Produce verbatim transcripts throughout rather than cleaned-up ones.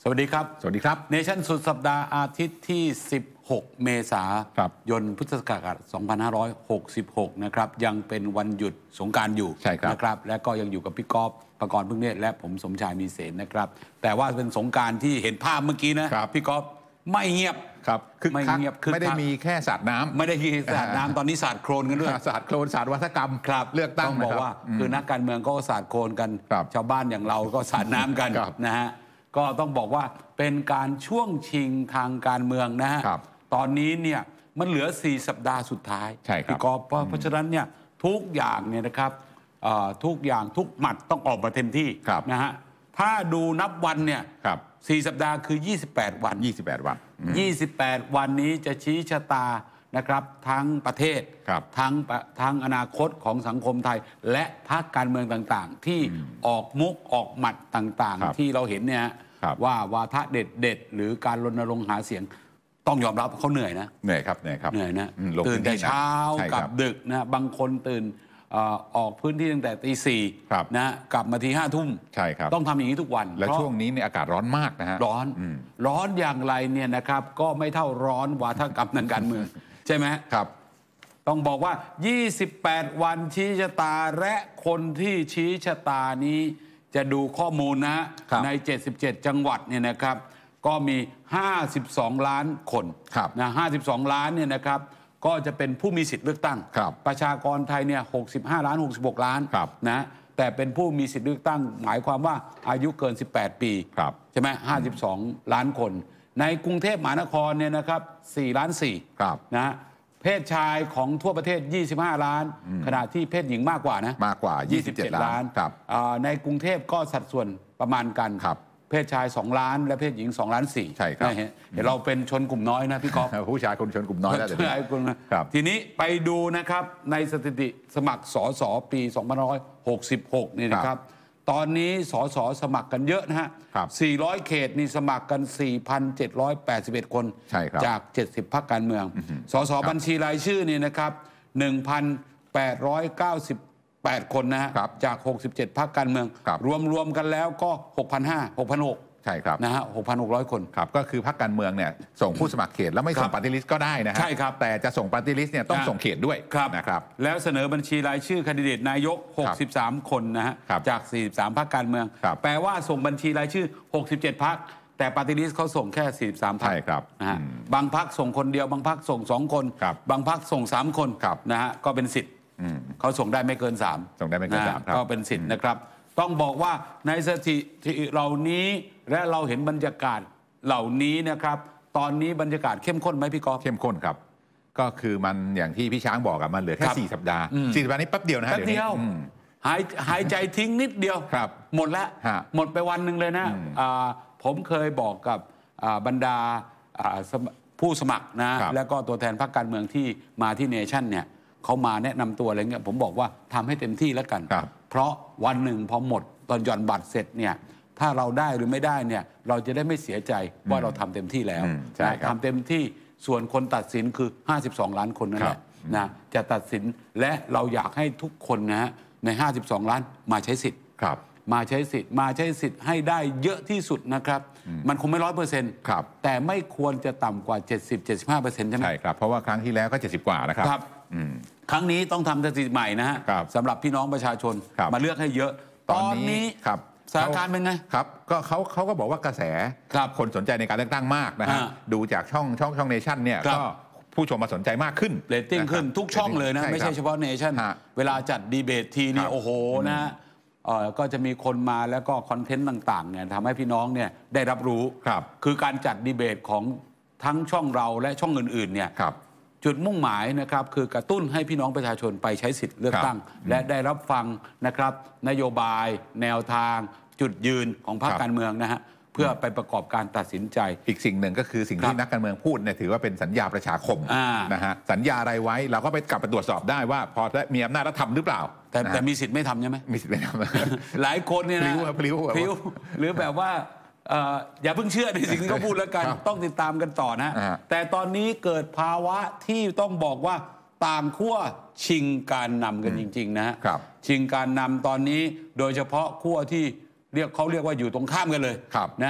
สวัสดีครับสวัสดีครับเนชั่นสุดสัปดาห์อาทิตย์ที่สิบหกเมษายนพุทธศักราชสองพันห้าร้อยหกสิบหกนะครับยังเป็นวันหยุดสงกรานต์อยู่นะครับและก็ยังอยู่กับพี่ก๊อฟประกรณ์พึ่งเนตรและผมสมชายมีเสนนะครับแต่ว่าเป็นสงกรานต์ที่เห็นภาพเมื่อกี้นะพี่ก๊อฟไม่เงียบครับไม่เงียบไม่ได้มีแค่สาดน้ำไม่ได้มีสาดน้ำตอนนี้สาดโคลนกันด้วยสาดโคลนสาดวัฒกรรมเลือกตั้งบอกว่าคือนักการเมืองก็สาดโคลนกันชาวบ้านอย่างเราก็สาดน้ำกันนะฮะก็ต้องบอกว่าเป็นการช่วงชิงทางการเมืองนะฮะตอนนี้เนี่ยมันเหลือสี่สัปดาห์สุดท้ายพี่กอล์ฟเพราะฉะนั้นเนี่ยทุกอย่างเนี่ยนะครับทุกอย่างทุกหมัดต้องออกมาเต็มที่นะฮะถ้าดูนับวันเนี่ยสี่สัปดาห์คือยี่สิบแปดวันยี่สิบแปดวันยี่สิบแปดวันนี้จะชี้ชะตานะครับทั้งประเทศทั้งทั้งอนาคตของสังคมไทยและพรรคการเมืองต่างๆที่ออกมุกออกหมัดต่างๆที่เราเห็นเนี่ยว่าวาทะเด็ดเด็ดหรือการรณรงค์หาเสียงต้องยอมรับเขาเหนื่อยนะเหนื่อยครับเหนื่อยครับเหนื่อยนะตื่นแต่เช้ากับดึกนะบางคนตื่นออกพื้นที่ตั้งแต่ตีสี่นะกลับมาทีห้าทุ่มใช่ครับต้องทำอย่างนี้ทุกวันและช่วงนี้เนี่ยอากาศร้อนมากนะฮะร้อนร้อนอย่างไรเนี่ยนะครับก็ไม่เท่าร้อนวาทกรรมทางการเมืองใช่ไหมครับต้องบอกว่ายี่สิบแปดวันชี้ชะตาและคนที่ชี้ชะตานี้จะดูข้อมูลนะในเจ็ดสิบเจ็ดจังหวัดเนี่ยนะครับก็มีห้าสิบสองล้านคนนะห้าสิบสองล้านเนี่ยนะครับก็จะเป็นผู้มีสิทธิ์เลือกตั้งประชากรไทยเนี่ยหกสิบห้าล้านหกสิบหกล้านนะแต่เป็นผู้มีสิทธิ์เลือกตั้งหมายความว่าอายุเกินสิบแปดปีใช่ไหมห้าสิบสองล้านคนในกรุงเทพมหานครเนี่ยนะครับสี่ล้านสี่นะเพศชายของทั่วประเทศยี่สิบห้าล้านขณะที่เพศหญิงมากกว่านะมากกว่ายี่สิบเจ็ดล้านในกรุงเทพก็สัดส่วนประมาณกันเพศชายสองล้านและเพศหญิงสองล้านสี่ใช่ครับเห็นเราเป็นชนกลุ่มน้อยนะพี่ก๊อฟผู้ชายคนชนกลุ่มน้อยแล้วทีนี้ไปดูนะครับในสถิติสมัครสสปีสองพันห้าร้อยหกสิบหกนี่นะครับตอนนี้สสสมัครกันเยอะนะฮะสี่ร้อยเขตนี่สมัครกัน สี่พันเจ็ดร้อยแปดสิบเอ็ด คนจากเจ็ดสิบพรรคการเมืองสสบัญชีรายชื่อนี่นะครับ หนึ่งพันแปดร้อยเก้าสิบแปด คนนะฮะจากหกสิบเจ็ดพรรคการเมืองรวมๆกันแล้วก็ หกพันห้าร้อย หกพันหกร้อยใช่ครับนะฮะ หกพันหกร้อย คนครับก็คือพรรคการเมืองเนี่ยส่งผู้สมัครเขตแล้วไม่ส่งปาร์ตี้ลิสต์ก็ได้นะฮะใช่ครับแต่จะส่งปาร์ตี้ลิสต์เนี่ยต้องส่งเขตด้วยนะครับแล้วเสนอบัญชีรายชื่อแคนดิเดตนายกหกสิบสามคนนะฮะจากสี่สิบสามพรรคการเมืองแปลว่าส่งบัญชีรายชื่อหกสิบเจ็ดพรรคแต่ปาร์ตี้ลิสต์เขาส่งแค่สี่สิบสามพรรคนะฮะบางพรรคส่งคนเดียวบางพรรคส่งสองคนบางพรรคส่งสามคนนะฮะก็เป็นสิทธิ์เขาส่งได้ไม่เกินสามส่งได้ไม่เกินสามก็เป็นสิทธิ์นะครับต้องบอกว่าในสถิติเหล่านี้และเราเห็นบรรยากาศเหล่านี้นะครับตอนนี้บรรยากาศเข้มข้นไหมพี่กอล์ฟเข้มข้นครับก็คือมันอย่างที่พี่ช้างบอกอะมันเหลือแค่สี่สัปดาห์สี่สัปดาห์นี้แป๊บเดียวนะฮะแป๊บเดียวหายหายใจทิ้งนิดเดียวหมดแล้วหมดไปวันหนึ่งเลยนะผมเคยบอกกับบรรดาผู้สมัครนะแล้วก็ตัวแทนพรรคการเมืองที่มาที่เนชั่นเนี่ยเขามาแนะนำตัวอะไรเงี้ยผมบอกว่าทำให้เต็มที่แล้วกันเพราะวันหนึ่งพอหมดตอนหย่อนบัตรเสร็จเนี่ยถ้าเราได้หรือไม่ได้เนี่ยเราจะได้ไม่เสียใจว่าเราทำเต็มที่แล้วทำเต็มที่ส่วนคนตัดสินคือห้าสิบสองล้านคนนั่นแหละนะจะตัดสินและเราอยากให้ทุกคนนะฮะในห้าสิบสองล้านมาใช้สิทธิ์มาใช้สิทธิ์มาใช้สิทธิ์ให้ได้เยอะที่สุดนะครับมันคงไม่ร้อยเปอร์เซ็นต์แต่ไม่ควรจะต่ำกว่าเจ็ดสิบ เจ็ดสิบห้าเปอร์เซ็นต์ใช่ไหมใช่ครับเพราะว่าครั้งที่แล้วก็เจ็ดสิบกว่านะครับครั้งนี้ต้องทำสถิติใหม่นะฮะสำหรับพี่น้องประชาชนมาเลือกให้เยอะตอนนี้สถานการณ์เป็นไงครับก็เขาเขาก็บอกว่ากระแสคนสนใจในการเลือกตั้งมากนะฮะดูจากช่องช่องช่องเนชั่นเนี่ยก็ผู้ชมมาสนใจมากขึ้นเรตติ้งขึ้นทุกช่องเลยนะไม่ใช่เฉพาะเนชั่นเวลาจัดดีเบตทีนี่โอ้โหนะก็จะมีคนมาแล้วก็คอนเทนต์ต่างๆเนี่ยทำให้พี่น้องเนี่ยได้รับรู้คือการจัดดีเบตของทั้งช่องเราและช่องอื่นๆเนี่ยจุดมุ่งหมายนะครับคือกระตุ้นให้พี่น้องประชาชนไปใช้สิทธิ์เลือกตั้งและได้รับฟังนะครับนโยบายแนวทางจุดยืนของพรรคการเมืองนะฮะเพื่อไปประกอบการตัดสินใจอีกสิ่งหนึ่งก็คือสิ่งที่นักการเมืองพูดเนี่ยถือว่าเป็นสัญญาประชาคมนะฮะสัญญาอะไรไว้เราก็ไปกลับไปตรวจสอบได้ว่าพอมีอำนาจแล้วทำหรือเปล่าแต่แต่มีสิทธิ์ไม่ทำใช่ไหมมีสิทธิ์ไม่ทำหลายคนเนี่ยนะพลิ้วพลิ้วหรือแบบว่าอย่าเพิ่งเชื่อในสิ่งที่เขาพูดแล้วกันต้องติดตามกันต่อนะแต่ตอนนี้เกิดภาวะที่ต้องบอกว่าต่างขั้วชิงการนำกันจริงๆนะฮะชิงการนำตอนนี้โดยเฉพาะขั้วที่เรียกเขาเรียกว่าอยู่ตรงข้ามกันเลยนะ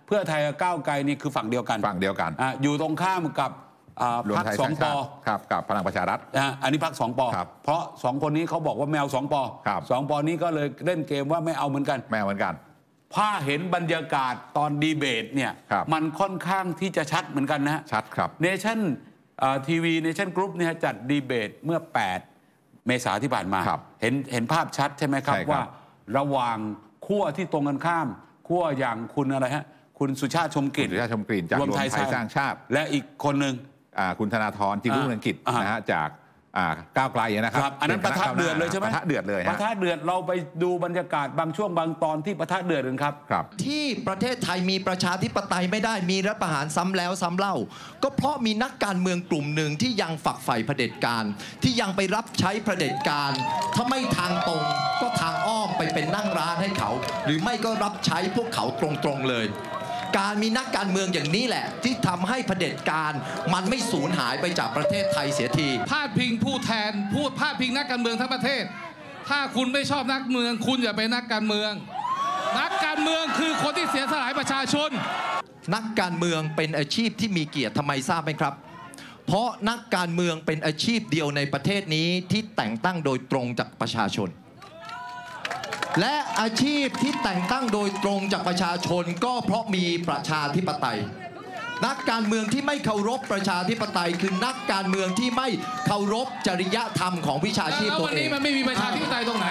พื่อไทยกับก้าวไกลนี่คือฝั่งเดียวกันฝั่งเดียวกันออยู่ตรงข้ามกับพรรคสองปอครับกับพลังประชารัฐอันนี้พรรคสองปอเพราะสองคนนี้เขาบอกว่าไม่เอาสองปอสองปอนี้ก็เลยเล่นเกมว่าไม่เอาเหมือนกันไม่เอาเหมือนกันถ้าเห็นบรรยากาศตอนดีเบตเนี่ยมันค่อนข้างที่จะชัดเหมือนกันนะชัดครับเนชั่นทีวีเนชั่นกรุ๊ปเนี่ยจัดดีเบตเมื่อแปดเมษายนที่ผ่านมาเห็นเห็นภาพชัดใช่ไหมครับว่าระหว่างขั้วที่ตรงกันข้ามขั้วอย่างคุณอะไรฮะคุณสุชาติชมกลิ่นสุชาติชมกลิ่นจากรวมไทยสร้างชาติและอีกคนหนึ่งคุณธนาธรจึงรุ่งเรืองกิจนะฮะจากก้าวไกลนะครับอันนั้นปะทะเดือดเลยใช่ไหมปะทะเดือดเลยปะทะเดือดเราไปดูบรรยากาศบางช่วงบางตอนที่ปะทะเดือดกันครับที่ประเทศไทยมีประชาธิปไตยไม่ได้มีรัฐประหารซ้ำแล้วซ้ำเล่าก็เพราะมีนักการเมืองกลุ่มหนึ่งที่ยังฝักใฝ่เผด็จการที่ยังไปรับใช้เผด็จการถ้าไม่ทางตรงก็ทางอ้อมไปเป็นนั่งร้านให้เขาหรือไม่ก็รับใช้พวกเขาตรงๆเลยการมีนักการเมืองอย่างนี้แหละที่ทำให้เผด็จการมันไม่สูญหายไปจากประเทศไทยเสียทีพาดพิงผู้แทนพูดพาดพิงนักการเมืองทั้งประเทศถ้าคุณไม่ชอบนักเมืองคุณอย่าไปนักการเมืองนักการเมืองคือคนที่เสียสละประชาชนนักการเมืองเป็นอาชีพที่มีเกียรติทำไมทราบไหมครับเพราะนักการเมืองเป็นอาชีพเดียวในประเทศนี้ที่แต่งตั้งโดยตรงจากประชาชนและอาชีพที่แต่งตั้งโดยตรงจากประชาชนก็เพราะมีประชาธิปไตยนักการเมืองที่ไม่เคารพประชาธิปไตยคือนักการเมืองที่ไม่เคารพจริยธรรมของวิชาชีพตัวเองแล้ววันนี้มันไม่มีประชาธิปไตยตรงไหน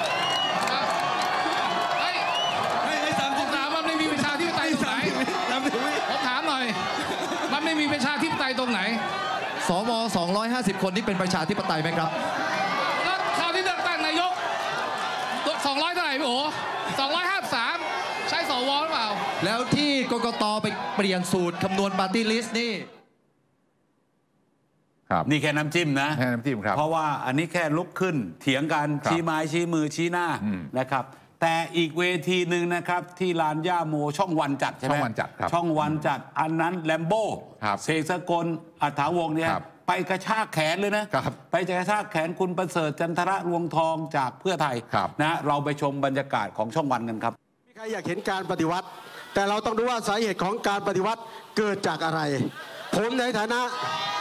ผมถามว่าไม่มีประชาธิปไตยตรงไหนผมถามหน่อยมันไม่มีประชาธิปไตยตรงไหนสวสองร้อยห้าสิบคนนี่เป็นประชาธิปไตยไหมครับแล้วคราวที่เลือกตั้งนายกสองร้อยเท่าไหร่พี่โอ๋สองร้อยห้าสิบสามใช้สวหรือเปล่าแล้วที่กกตไปเปลี่ยนสูตรคำนวณปาร์ตี้ลิสต์นี่ครับนี่แค่น้ำจิ้มนะแค่น้ำจิ้มครับเพราะว่าอันนี้แค่ลุกขึ้นเถียงกันชี้ไม้ชี้มือชี้หน้านะครับแต่อีกเวทีหนึ่งนะครับที่ลานย่าโมช่องวันจัดใช่ไหมช่องวันจัดครับช่องวันจัดอันนั้นแลมโบ้เสกสกลอัฏฐาวงศ์เนี่ยไปกระชากแขนเลยนะไปกระชากแขนคุณประเสริฐจันทระรวงทองจากเพื่อไทยนะเราไปชมบรรยากาศของช่องวันกันครับมีใครอยากเห็นการปฏิวัติแต่เราต้องดูว่าสาเหตุของการปฏิวัติเกิดจากอะไรผมในฐานะ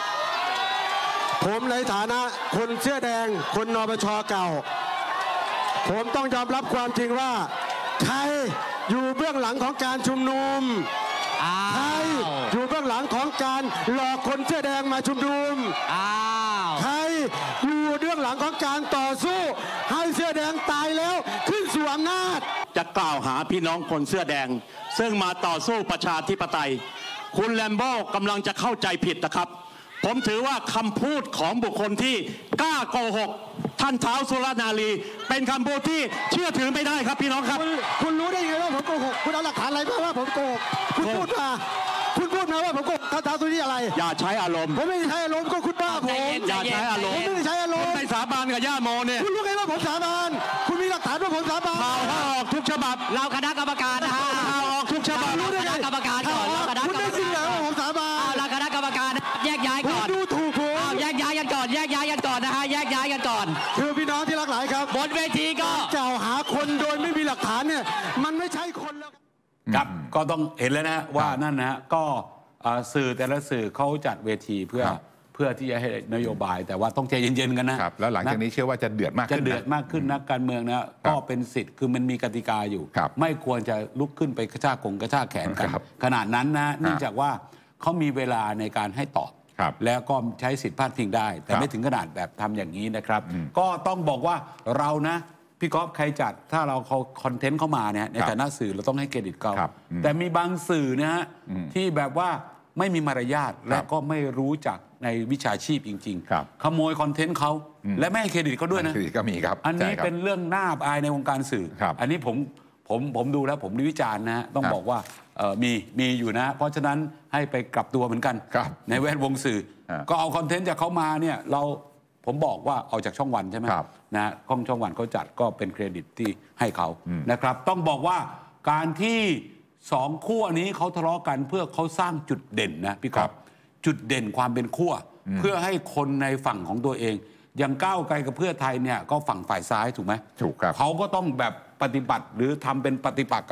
ผมในฐานะคนเสื้อแดงคนนปช.เก่าผมต้องยอมรับความจริงว่าใครอยู่เบื้องหลังของการชุมนุมใครอยู่เบื้องหลังของการหลอกคนเสื้อแดงมาชุมนุมใครอยู่เบื้องหลังของการต่อสู้ให้เสื้อแดงตายแล้วขึ้นสู่อำนาจจะกล่าวหาพี่น้องคนเสื้อแดงซึ่งมาต่อสู้ประชาธิปไตยคุณแลมโบ้กำลังจะเข้าใจผิดนะครับผมถือว่าคำพูดของบุคคลที่กล้าโกหกท่านท้าวสุรนารีเป็นคำพูดที่เชื่อถือไม่ได้ครับพี่น้องครับคุณรู้ได้ยังไงว่าผมโกหกคุณเอาหลักฐานอะไรมาว่าผมโกหกคุณพูดมาคุณพูดมาว่าผมโกหกท่านท้าวสุรนารีอะไรอย่าใช้อารมณ์ผมไม่ได้ใช้อารมณ์ก็คุณบ้าผมอย่าใช้อารมณ์ผมไม่ได้ใช้อารมณ์ผมไปสาบานกับย่าโมเนี่ยคุณรู้ไงว่าผมสาบานคุณมีหลักฐานว่าผมสาบานข่าวออกทุกฉบับเราคณะกรรมการนะฮะข่าวออกทุกฉบับรู้ได้ไงคณะกรรมการก่อนคุณได้จริงเหรอว่าผมสาบานเราคณะกรรมการแยกย้ายก่อนดูถูกผมแยกย้ายกันก่อนแยกย้ายกันก่อนนะฮะแยกย้ายกันก่อนคือพี่น้องที่รักหลายครับบนเวทีก็กล่าวหาคนโดยไม่มีหลักฐานเนี่ยมันไม่ใช่คนแล้วครับก็ต้องเห็นแล้วนะว่านั่นนะฮะก็สื่อแต่ละสื่อเขาจัดเวทีเพื่อเพื่อที่จะให้นโยบายแต่ว่าต้องใจเย็นๆกันนะครับแล้วหลังจากนี้เชื่อว่าจะเดือดมากขึ้นจะเดือดมากขึ้นนักการเมืองนะก็เป็นสิทธิ์คือมันมีกติกาอยู่ไม่ควรจะลุกขึ้นไปกระชากกงกระชากแขนกันขนาดนั้นนะเนื่องจากว่าเขามีเวลาในการให้ตอบแล้วก็ใช้สิทธิพาดพิงได้แต่ไม่ถึงขนาดแบบทำอย่างนี้นะครับก็ต้องบอกว่าเรานะพี่ก๊อฟใครจัดถ้าเราเขาคอนเทนต์เข้ามาเนี่ยในฐานะสื่อเราต้องให้เครดิตเขาแต่มีบางสื่อนะฮะที่แบบว่าไม่มีมารยาทและก็ไม่รู้จักในวิชาชีพจริงๆขโมยคอนเทนต์เขาและไม่ให้เครดิตเขาด้วยนะเครดิตก็มีครับอันนี้เป็นเรื่องน่าอายในวงการสื่ออันนี้ผมผมผมดูแล้วผมวิจารณ์นะต้องบอกว่ามีมีอยู่นะเพราะฉะนั้นให้ไปกลับตัวเหมือนกันในแวดวงสื่อก็เอาคอนเทนต์จากเขามาเนี่ยเราผมบอกว่าเอาจากช่องวันใช่ไหมนะข้องช่องวันเขาจัดก็เป็นเครดิตที่ให้เขานะครับต้องบอกว่าการที่สองขั้วนี้เขาทะเลาะกันเพื่อเขาสร้างจุดเด่นนะพี่ก๊อฟจุดเด่นความเป็นขั้วเพื่อให้คนในฝั่งของตัวเองอย่างก้าวไกลกับเพื่อไทยเนี่ยก็ฝั่งฝ่ายซ้ายถูกไหมถูกครับเขาก็ต้องแบบปฏิบัติหรือทำเป็นปฏิปักษ์กับ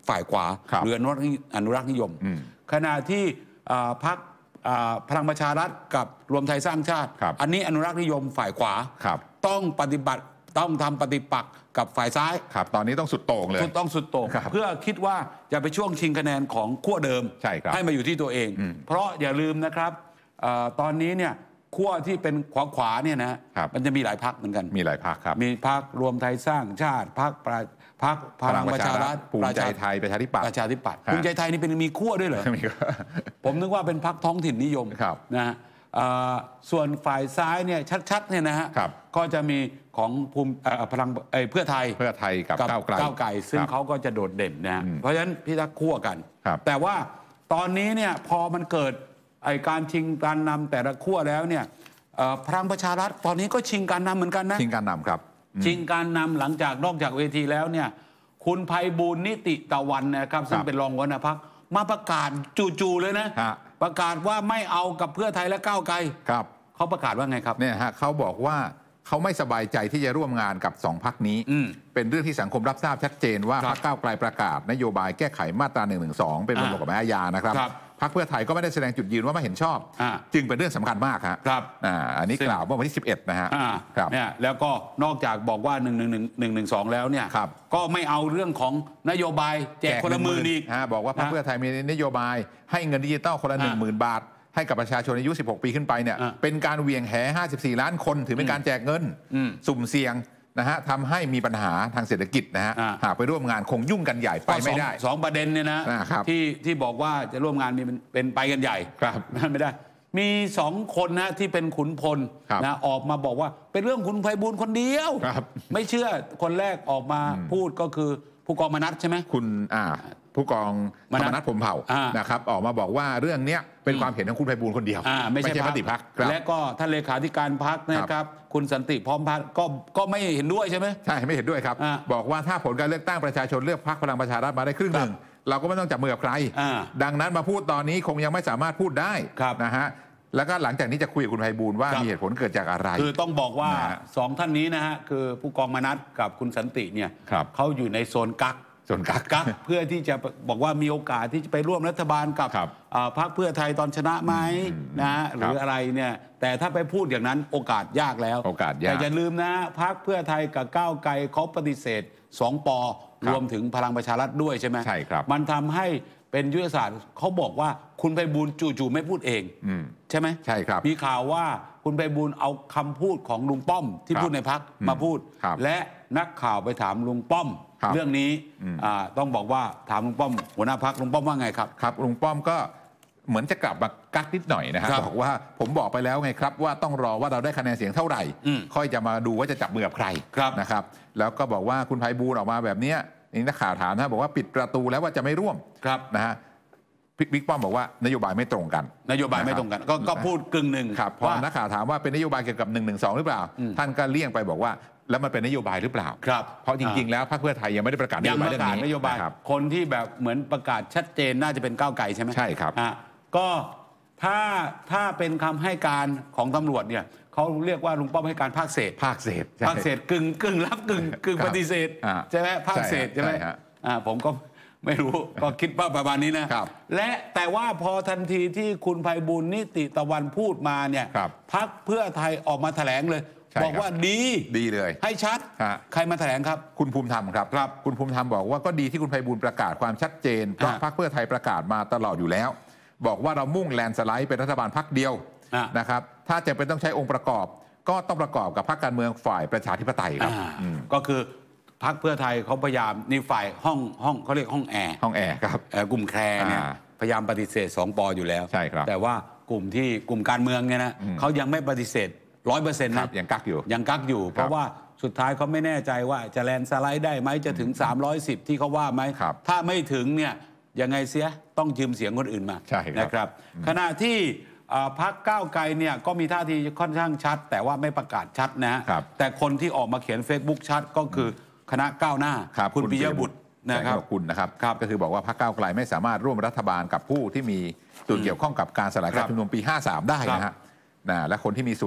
ฝ่ายขวาหรืออนุรักษ์อนุรักษ์นิยมขณะที่พรรคพลังประชารัฐกับรวมไทยสร้างชาติอันนี้อนุรักษ์นิยมฝ่ายขวาต้องปฏิบัติต้องทำปฏิปักษ์กับฝ่ายซ้ายครับตอนนี้ต้องสุดโต่งเลยต้องสุดโต่งเพื่อคิดว่าจะไปช่วงชิงคะแนนของขั้วเดิมใช่ครับให้มาอยู่ที่ตัวเองเพราะอย่าลืมนะครับตอนนี้เนี่ยขั้วที่เป็นขวาขวาเนี่ยนะมันจะมีหลายพรรคเหมือนกันมีหลายพรรคครับมีพรรครวมไทยสร้างชาติพรรคพรรคพลังประชารัฐภูมิใจไทยประชาธิปัตย์ประชาธิปัตย์ภูมิใจไทยนี่เป็นมีขั้วด้วยเหรอผมนึกว่าเป็นพรรคท้องถิ่นนิยมนะส่วนฝ่ายซ้ายเนี่ยชัดๆเนี่ยนะฮะก็จะมีของภูมิพลังเพื่อไทยเพื่อไทยกับก้าวไกลก้าวไกลซึ่งเขาก็จะโดดเด่นนะเพราะฉะนั้นพิทักษ์ขั้วกันแต่ว่าตอนนี้เนี่ยพอมันเกิดไอการชิงการนำแต่ละขั้วแล้วเนี่ยพลังประชารัฐตอนนี้ก็ชิงการนำเหมือนกันนะชิงการนำครับชิงการนำหลังจากนอกจากเวทีแล้วเนี่ยคุณไพบูลย์นิติตะวันนะครับซึ่งเป็นรองหัวหน้าพรรคมาประกาศจู่ๆเลยนะประกาศว่าไม่เอากับเพื่อไทยและก้าวไกลครับเขาประกาศว่าไงครับเนี่ยฮะเขาบอกว่าเขาไม่สบายใจที่จะร่วมงานกับสองพรรคนี้เป็นเรื่องที่สังคมรับทราบชัดเจนว่าพรรคก้าวไกลประกาศนโยบายแก้ไขมาตราหนึ่งหนึ่งสองเป็นประมวลกฎหมายอาญานะครับพรรคเพื่อไทยก็ไม่ได้แสดงจุดยืนว่าไม่เห็นชอบจึงเป็นเรื่องสำคัญมากครับอ่าอันนี้กล่าวเมื่อวันที่สิบเอ็ดนะฮะครับเนี่ยแล้วก็นอกจากบอกว่าหนึ่งหนึ่งหนึ่งหนึ่งหนึ่งสองแล้วเนี่ยก็ไม่เอาเรื่องของนโยบายแจกคนละหมื่นอีกบอกว่าพรรคเพื่อไทยมีนโยบายให้เงินดิจิตอลคนละหนึ่งหมื่นบาทให้กับประชาชนอายุสิบหกปีขึ้นไปเนี่ยเป็นการเหวี่ยงแหห้าสิบสี่ล้านคนถือเป็นการแจกเงินสุ่มเสี่ยงนะฮะทำให้มีปัญหาทางเศรษฐกิจนะฮะหากไปร่วมงานคงยุ่งกันใหญ่ไปไม่ได้สองประเด็นเนี่ยนะที่ที่บอกว่าจะร่วมงานมีเป็นไปกันใหญ่ครับไม่ได้มีสองคนนะที่เป็นขุนพลนะออกมาบอกว่าเป็นเรื่องคุณไพบูลย์คนเดียวไม่เชื่อคนแรกออกมาพูดก็คือผู้กองมนัสใช่ไหมคุณอ่าผู้กองธรรมนัสพรหมเผ่านะครับออกมาบอกว่าเรื่องนี้เป็นความเห็นของคุณไพบูลย์คนเดียวไม่ใช่มติพรรคและก็ท่านเลขาธิการพรรคนะครับคุณสันติพร้อมพัฒน์ก็ก็ไม่เห็นด้วยใช่ไหมใช่ไม่เห็นด้วยครับบอกว่าถ้าผลการเลือกตั้งประชาชนเลือกพรรคพลังประชารัฐมาได้ครึ่งหนึ่งเราก็ไม่ต้องจับมือกับใครดังนั้นมาพูดตอนนี้คงยังไม่สามารถพูดได้นะฮะแล้วก็หลังจากนี้จะคุยกับคุณไพบูลย์ว่ามีเหตุผลเกิดจากอะไรคือต้องบอกว่าสองท่านนี้นะฮะคือผู้กองมนัสกับคุณสันติเนี่ยเขาอยู่ในโซนกักส่วนกักกักเพื่อที่จะบอกว่ามีโอกาสที่จะไปร่วมรัฐบาลกับพรรคเพื่อไทยตอนชนะไหมนะหรืออะไรเนี่ยแต่ถ้าไปพูดอย่างนั้นโอกาสยากแล้วโอกาสยากแต่อย่าลืมนะพรรคเพื่อไทยกับก้าวไกลเขาปฏิเสธสองปอรวมถึงพลังประชารัฐด้วยใช่ไหมใช่ครับมันทำให้เป็นยุทธศาสตร์เขาบอกว่าคุณไพบูลย์จู่ๆไม่พูดเองใช่ไหมใช่ครับมีข่าวว่าคุณไพบูลย์เอาคำพูดของลุงป้อมที่พูดในพรรคมาพูดและนักข่าวไปถามลุงป้อมเรื่องนี้ต้องบอกว่าถามลุงป้อมหัวหน้าพรรคลุงป้อมว่าไงครับครับลุงป้อมก็เหมือนจะกลับมากักนิดหน่อยนะฮะบอกว่าผมบอกไปแล้วไงครับว่าต้องรอว่าเราได้คะแนนเสียงเท่าไหร่ค่อยจะมาดูว่าจะจับมือกับใครนะครับแล้วก็บอกว่าคุณไพบูลย์ออกมาแบบนี้นี่นักข่าวถามนะบอกว่าปิดประตูแล้วว่าจะไม่ร่วมนะฮะบิ๊กป้อมบอกว่านโยบายไม่ตรงกันนโยบายไม่ตรงกันก็พูดกึ่งหนึ่งครับพอนักข่าวถามว่าเป็นนโยบายเกี่ยวกับหนึ่งหนึ่งสองหรือเปล่าท่านก็เลี่ยงไปบอกว่าแล้วมันเป็นนโยบายหรือเปล่าครับเพราะจริงๆแล้วพรรคเพื่อไทยยังไม่ได้ประกาศนโยบายเรื่องนี้นโยบายคนที่แบบเหมือนประกาศชัดเจนน่าจะเป็นก้าวไกลใช่ไหมใช่ครับก็ถ้าถ้าเป็นคำให้การของตำรวจเนี่ยเขาเรียกว่าลุงป้อมให้การภาคเศษภาคเศษภาคเศษกึ่งกึ่งรับกึ่งกึ่งปฏิเสธใช่ไหมภาคเศษใช่ไหมผมก็ไม่รู้ก็คิดว่าประมาณนี้นะและแต่ว่าพอทันทีที่คุณไพบูลย์นิติตะวันพูดมาเนี่ยพรรคเพื่อไทยออกมาแถลงเลยบอกว่าดีดีเลยให้ชัดใครมาแถลงครับคุณภูมิธรรมครับครับคุณภูมิธรรมบอกว่าก็ดีที่คุณไพบูลย์ประกาศความชัดเจนเพราะพรรคเพื่อไทยประกาศมาตลอดอยู่แล้วบอกว่าเรามุ่งแลนด์สไลด์เป็นรัฐบาลพรรคเดียวนะครับถ้าจะเป็นต้องใช้องค์ประกอบก็ต้องประกอบกับพรรคการเมืองฝ่ายประชาธิปไตยครับก็คือพรรคเพื่อไทยเขาพยายามนี่ฝ่ายห้องห้องเขาเรียกห้องแอร์ห้องแอร์ครับกลุ่มแคร์เนี่ยพยายามปฏิเสธสองปออยู่แล้วใช่ครับแต่ว่ากลุ่มที่กลุ่มการเมืองเนี่ยนะเขายังไม่ปฏิเสธร้อยเปอร์เซ็นต์นะยังกักอยู่ยังกักอยู่เพราะว่าสุดท้ายเขาไม่แน่ใจว่าจะแลนสไลด์ได้ไหมจะถึงสามร้อยสิบที่เขาว่าไหมถ้าไม่ถึงเนี่ยยังไงเสียต้องยืมเสียงคนอื่นมานะครับขณะที่พรรคก้าวไกลเนี่ยก็มีท่าทีค่อนข้างชัดแต่ว่าไม่ประกาศชัดนะแต่คนที่ออกมาเขียน Facebook ชัดก็คือคณะก้าวหน้าคุณปิยบุตรนะครับคุณนะครับก็คือบอกว่าพรรคก้าวไกลไม่สามารถร่วมรัฐบาลกับผู้ที่มีส่วนเกี่ยวข้องกับการสลายการชุมนุมปีห้าสามได้นะฮะและคนที่มีส่วน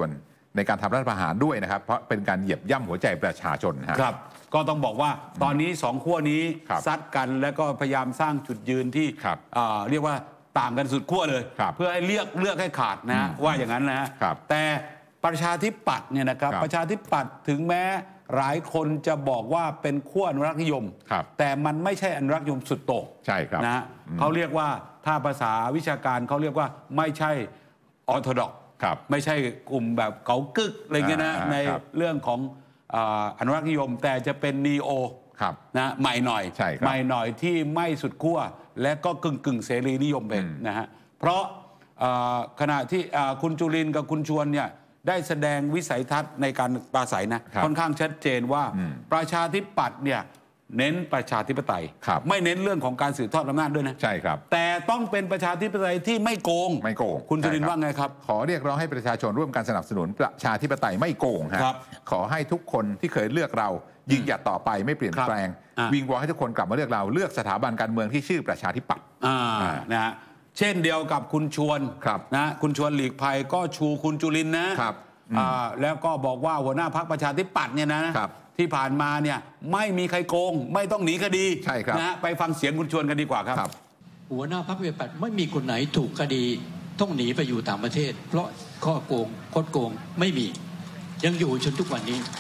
ในการทำรัฐประหารด้วยนะครับเพราะเป็นการเหยียบย่ำหัวใจประชาชนครับก็ต้องบอกว่าตอนนี้สองขั้วนี้ซัดกันแล้วก็พยายามสร้างจุดยืนที่เรียกว่าต่างกันสุดขั้วเลยเพื่อให้เลือกเลือกให้ขาดนะว่าอย่างนั้นนะแต่ประชาธิปัตย์เนี่ยนะครับประชาธิปัตย์ถึงแม้หลายคนจะบอกว่าเป็นขั้วอนุรักษ์นิยมแต่มันไม่ใช่อนุรักษ์นิยมสุดโต่งใช่ครับนะเขาเรียกว่าถ้าภาษาวิชาการเขาเรียกว่าไม่ใช่ออร์โธดอกซ์ไม่ใช่กลุ่มแบบเก๋ากึกอะไรเงี้ยนะในเรื่องของอนุรักษ์นิยมแต่จะเป็นนีโอนะใหม่หน่อยใหม่หน่อยที่ไม่สุดขั้วและก็กึ่งกึ่งเสรีนิยมเป็นนะฮะเพราะขณะที่คุณจุรินทร์กับคุณชวนเนี่ยได้แสดงวิสัยทัศน์ในการปราศัยนะค่อนข้างชัดเจนว่าประชาธิปัตย์เนี่ยเน้นประชาธิปไตยไม่เน้นเรื่องของการสืบทอดอำนาจด้วยนะใช่ครับแต่ต้องเป็นประชาธิปไตยที่ไม่โกงไม่โกงคุณจุรินทร์ว่าไงครับขอเรียกร้องให้ประชาชนร่วมกันสนับสนุนประชาธิปไตยไม่โกงครับขอให้ทุกคนที่เคยเลือกเรายืนหยัดต่อไปไม่เปลี่ยนแปลงวิงวอนให้ทุกคนกลับมาเลือกเราเลือกสถาบันการเมืองที่ชื่อประชาธิปัตย์นะฮะเช่นเดียวกับคุณชวนนะคุณชวนหลีกภัยก็ชูคุณจุรินทร์นะแล้วก็บอกว่าหัวหน้าพรรคประชาธิปัตย์เนี่ยนะที่ผ่านมาเนี่ยไม่มีใครโกงไม่ต้องหนีคดีนะไปฟังเสียงคุณชวนกันดีกว่าครับหัวหน้าพรรคประชาธิปัตย์ไม่มีคนไหนถูกคดีต้องหนีไปอยู่ต่างประเทศเพราะข้อโกงคดโกงไม่มียังอยู่จนทุกวันนี้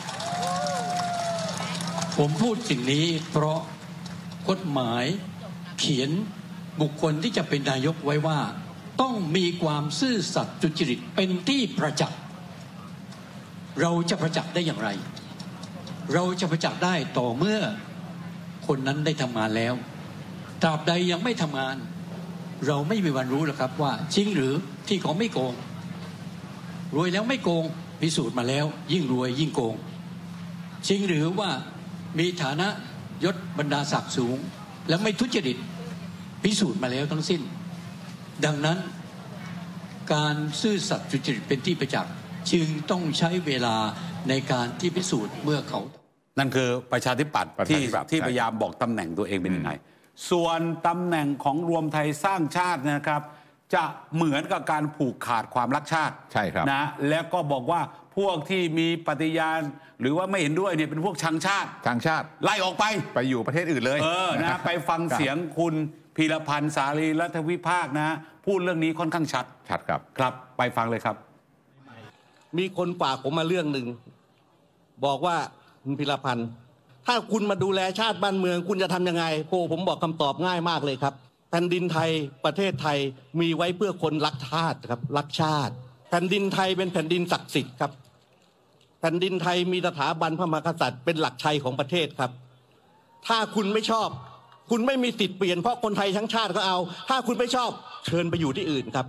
ผมพูดสิ่งนี้เพราะกฎหมายเขียนบุคคลที่จะเป็นนายกไว้ว่าต้องมีความซื่อสัตย์สุจริตเป็นที่ประจักษ์เราจะประจักษ์ได้อย่างไรเราจะประจักษ์ได้ต่อเมื่อคนนั้นได้ทำงานแล้วตราบใดยังไม่ทำงานเราไม่มีวันรู้หรอกครับว่าจริงหรือที่เขาไม่โกงรวยแล้วไม่โกงพิสูจน์มาแล้วยิ่งรวยยิ่งโกงจริงหรือว่ามีฐานะยศบรรดาศักดิ์สูงและไม่ทุจริตพิสูจน์มาแล้วทั้งสิ้นดังนั้นการซื่อสัตย์สุจริตเป็นที่ประจักษ์จึงต้องใช้เวลาในการที่พิสูจน์เมื่อเขานั่นคือประชาธิปัตย์ที่ที่พยายามบอกตำแหน่งตัวเองเป็นยังไงส่วนตำแหน่งของรวมไทยสร้างชาตินะครับจะเหมือนกับการผูกขาดความรักชาติใช่ครับนะแล้วก็บอกว่าพวกที่มีปฏิญาณหรือว่าไม่เห็นด้วยเนี่ยเป็นพวกชังชาติชังชาติไล่ออกไปไปอยู่ประเทศอื่นเลยเออนะไปฟังเสียงคุณพีรพันธ์สารีรัฐวิภาคนะพูดเรื่องนี้ค่อนข้างชัดชัดครับครับไปฟังเลยครับมีคนฝากผมมาเรื่องหนึ่งบอกว่าคุณพีรพันธ์ถ้าคุณมาดูแลชาติบ้านเมืองคุณจะทำยังไงโอ้ผมบอกคำตอบง่ายมากเลยครับแผ่นดินไทยประเทศไทยมีไว้เพื่อคนรักชาติครับรักชาติแผ่นดินไทยเป็นแผ่นดินศักดิ์สิทธิ์ครับแผ่นดินไทยมีสถาบันพระมหากษัตริย์เป็นหลักชัยของประเทศครับถ้าคุณไม่ชอบคุณไม่มีสิทธิ์เปลี่ยนเพราะคนไทยทั้งชาติก็เอาถ้าคุณไม่ชอบเชิญไปอยู่ที่อื่นครับ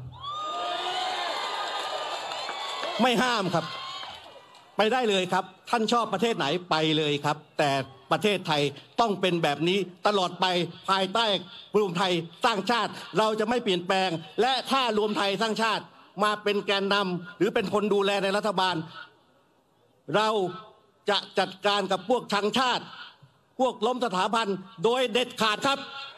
ไม่ห้ามครับไปได้เลยครับท่านชอบประเทศไหนไปเลยครับแต่ประเทศไทยต้องเป็นแบบนี้ตลอดไปภายใต้รวมไทยสร้างชาติเราจะไม่เปลี่ยนแปลงและถ้ารวมไทยสร้างชาติมาเป็นแกนนำหรือเป็นคนดูแลในรัฐบาลเราจะจัดการกับพวกชังชาติพวกล้มสถาบันโดยเด็ดขาดครับ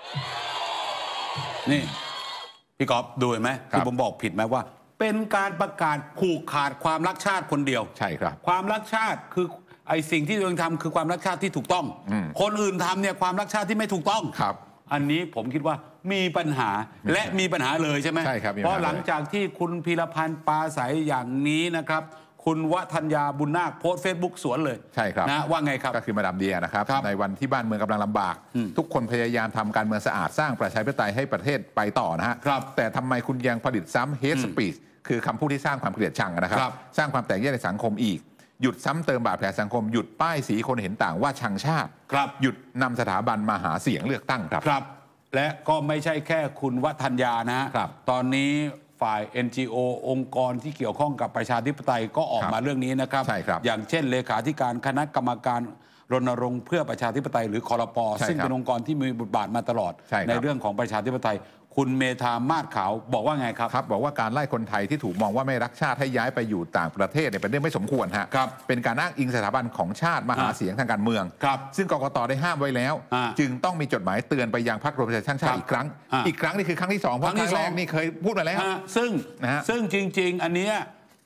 นี่พี่กอล์ฟดูเห็นไหมที่ผมบอกผิดไหมว่าเป็นการประกาศผูกขาดความรักชาติคนเดียวใช่ครับความรักชาติคือไอ้สิ่งที่ตัวเองทำคือความรักชาติที่ถูกต้องคนอื่นทำเนี่ยความรักชาติที่ไม่ถูกต้องครับอันนี้ผมคิดว่ามีปัญหาและมีปัญหาเลยใช่ไหมใช่ครับเพราะหลังจากที่คุณพีรพันธ์ปราศัยอย่างนี้นะครับคุณวทัญญาบุญนาคโพสต์เฟซบุ๊กสวนเลยใช่ครับนะว่าไงครับก็คือมาดามเดียนะครับในวันที่บ้านเมืองกำลังลำบากทุกคนพยายามทำการเมืองสะอาดสร้างประชาธิปไตยให้ประเทศไปต่อนะฮะแต่ทำไมคุณยังผลิตซ้ำเฮทสปีชคือคำพูดที่สร้างความเกลียดชังนะครับสร้างความแตกแยกในสังคมอีกหยุดซ้ำเติมบาดแผลสังคมหยุดป้ายสีคนเห็นต่างว่าชังชาติหยุดนำสถาบันมาหาเสียงเลือกตั้งครับครับและก็ไม่ใช่แค่คุณวทัญญานะครับตอนนี้ฝ่าย เอ็น จี โอ องค์กรที่เกี่ยวข้องกับประชาธิปไตยก็ออกมาเรื่องนี้นะครับอย่างเช่นเลขาธิการคณะกรรมการรณรงค์เพื่อประชาธิปไตยหรือครป.ซึ่งเป็นองค์กรที่มีบทบาทมาตลอดใ, ในเรื่องของประชาธิปไตยคุณเมธามาศขาวบอกว่าไงครับครับบอกว่าการไล่คนไทยที่ถูกมองว่าไม่รักชาติให้ย้ายไปอยู่ต่างประเทศเนี่ยเป็นเรื่องไม่สมควรฮะเป็นการอ้างอิงสถาบันของชาติมาหาเสียงทางการเมืองซึ่งกกต.ได้ห้ามไว้แล้วจึงต้องมีจดหมายเตือนไปยังพรรครวมไทยสร้างชาติอีกครั้งอีกครั้งนี่คือครั้งที่สองเพราะครั้งแรกนี่เคยพูดมาแล้วซึ่งซึ่งจริงๆอันนี้ผ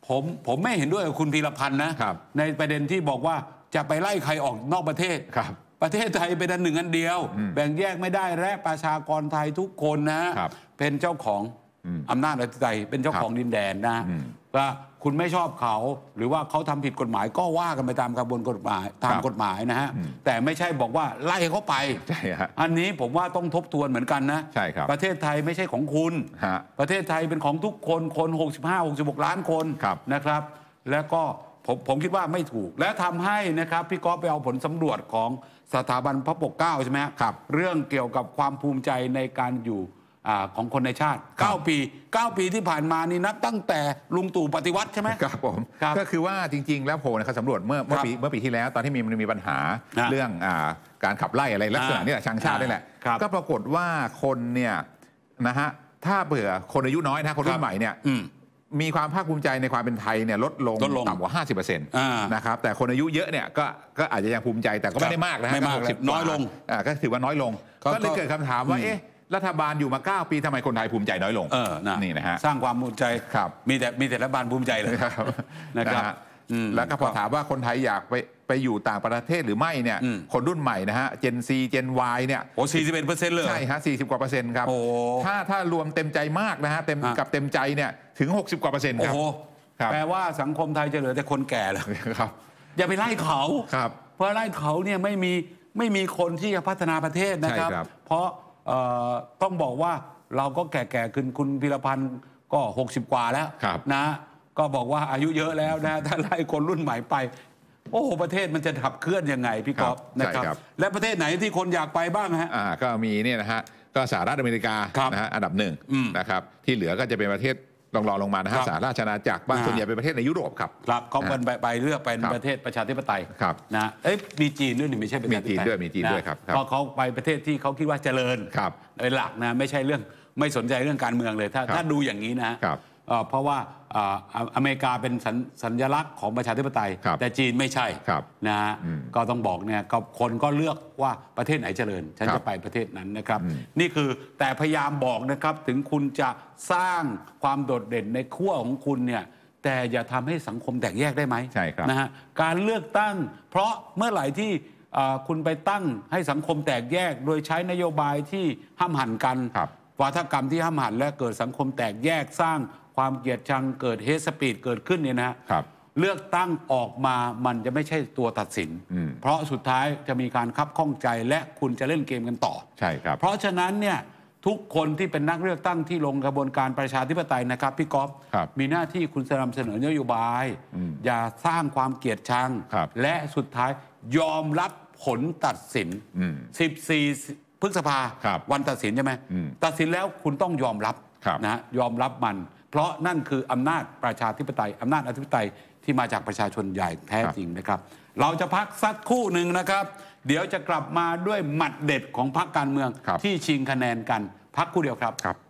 ผมผมไม่เห็นด้วยกับคุณพีรพันธ์นะในประเด็นที่บอกว่าจะไปไล่ใครออกนอกประเทศประเทศไทยเป็นอันหนึ่งอันเดียวแบ่งแยกไม่ได้และประชากรไทยทุกคนนะเป็นเจ้าของอำนาจอธิปไตยเป็นเจ้าของดินแดนนะว่าคุณไม่ชอบเขาหรือว่าเขาทำผิดกฎหมายก็ว่ากันไปตามกระบวนกฎหมายตามกฎหมายนะฮะแต่ไม่ใช่บอกว่าไล่เขาไปอันนี้ผมว่าต้องทบทวนเหมือนกันนะประเทศไทยไม่ใช่ของคุณประเทศไทยเป็นของทุกคนคนหกสิบห้า หกสิบหกล้านคนนะครับแล้วก็ผมผมคิดว่าไม่ถูกและทำให้นะครับพี่ก๊อฟไปเอาผลสำรวจของสถาบันพระปกเกล้าใช่ไหมครับเรื่องเกี่ยวกับความภูมิใจในการอยู่ของคนในชาติเก้าปีเก้าปีที่ผ่านมานี่นับตั้งแต่ลุงตู่ปฏิวัติใช่ไหมครับผมก็คือว่าจริงๆแล้วโพลนะครับสำรวจเมื่อเมื่อปีเมื่อปีที่แล้วตอนที่มีมันมีปัญหาเรื่องการขับไล่อะไรลักษณะนี้แหละชังชาตินี่แหละก็ปรากฏว่าคนเนี่ยนะฮะถ้าเผื่อคนอายุน้อยนะคนรุ่นใหม่เนี่ยมีความภาคภูมิใจในความเป็นไทยเนี่ยลดลงต่ำกว่า ห้าสิบเปอร์เซ็นต์ นะครับแต่คนอายุเยอะเนี่ยก็ก็อาจจะยังภูมิใจแต่ก็ไม่ได้มากนะไม่มากน้อยลงก็ถือว่าน้อยลงก็เลยเกิดคำถามว่าเอ๊ะรัฐบาลอยู่มาเก้าปีทำไมคนไทยภูมิใจน้อยลงเออนี่นะฮะสร้างความภูมิใจมีแต่มีแต่รัฐบาลภูมิใจเลยนะครับแล้วก็พอถามว่าคนไทยอยากไปไปอยู่ต่างประเทศหรือไม่เนี่ยคนรุ่นใหม่นะฮะ Gen Z Gen Y เนี่ยโอ้สี่สิบเอ็ดเปอร์เซ็นต์เลยใช่ฮะสี่สิบกว่าเปอร์เซ็นต์ครับถ้าถ้ารวมเต็มใจมากนะฮะเต็มกับเต็มใจเนี่ยถึงหกสิบกว่าเปอร์เซ็นต์ครับแปลว่าสังคมไทยจะเหลือแต่คนแก่เลยครับอย่าไปไล่เขาเพราะไล่เขาเนี่ยไม่มีไม่มีคนที่จะพัฒนาประเทศนะครับเพราะต้องบอกว่าเราก็แก่ๆขึ้นคุณพีรพันธ์ก็หกสิบกว่าแล้วนะก็บอกว่าอายุเยอะแล้วนะถ้าไล่คนรุ่นใหม่ไปโอ้ประเทศมันจะขับเคลื่อนยังไงพี่ก๊อฟนะครับและประเทศไหนที่คนอยากไปบ้างฮะอ่าก็มีเนี่ยนะฮะก็สหรัฐอเมริกานะฮะอันดับหนึ่งนะครับที่เหลือก็จะเป็นประเทศรองรองลงมานะฮะสหราชอาณาจักรบ้างส่วนใหญ่เป็นประเทศในยุโรปครับครับเขาเป็นไปเลือกเป็นประเทศประชาธิปไตยนะเอ้ยมีจีนด้วยนี่ไม่ใช่ประชาธิปไตยมีจีนด้วยมีจีนด้วยครับเพราะเขาไปประเทศที่เขาคิดว่าเจริญเป็นหลักนะไม่ใช่เรื่องไม่สนใจเรื่องการเมืองเลยถ้าถ้าดูอย่างนี้นะเพราะว่าอเมริกาเป็นสัญลักษณ์ของประชาธิปไตยแต่จีนไม่ใช่นะก็ต้องบอกเนี่ยคนก็เลือกว่าประเทศไหนเจริญฉันจะไปประเทศนั้นนะครับนี่คือแต่พยายามบอกนะครับถึงคุณจะสร้างความโดดเด่นในขั้วของคุณเนี่ยแต่อย่าทำให้สังคมแตกแยกได้ไหมใช่ครับนะฮะการเลือกตั้งเพราะเมื่อไหร่ที่คุณไปตั้งให้สังคมแตกแยกโดยใช้นโยบายที่ห้ามหันกันวาทกรรมที่ห้ามหันและเกิดสังคมแตกแยกสร้างความเกลียดชังเกิดเฮทสปีดเกิดขึ้นเนี่ยนะครับเลือกตั้งออกมามันจะไม่ใช่ตัวตัดสินเพราะสุดท้ายจะมีการคับข้องใจและคุณจะเล่นเกมกันต่อใช่ครับเพราะฉะนั้นเนี่ยทุกคนที่เป็นนักเลือกตั้งที่ลงกระบวนการประชาธิปไตยนะครับพี่ก๊อฟมีหน้าที่คุณนำเสนอนโยบายอย่าสร้างความเกลียดชังและสุดท้ายยอมรับผลตัดสินสิบสี่พฤษภาวันตัดสินใช่ไหมตัดสินแล้วคุณต้องยอมรับนะยอมรับมันเพราะนั่นคืออำนาจประชาธิปไตยอำนาจอธิปไตยที่มาจากประชาชนใหญ่แท้จริงนะครับเราจะพักสักครู่หนึ่งนะครับเดี๋ยวจะกลับมาด้วยหมัดเด็ดของพรรคการเมืองที่ชิงคะแนนกันพักครู่เดียวครับ